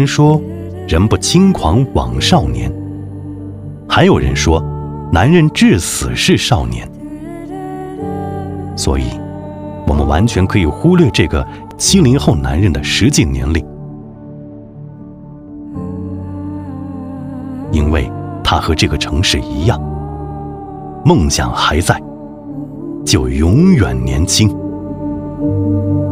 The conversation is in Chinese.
说人不轻狂枉少年，还有人说男人至死是少年。所以我们完全可以忽略这个70后男人的实际年龄，因为他和这个城市一样，梦想还在，就永远年轻。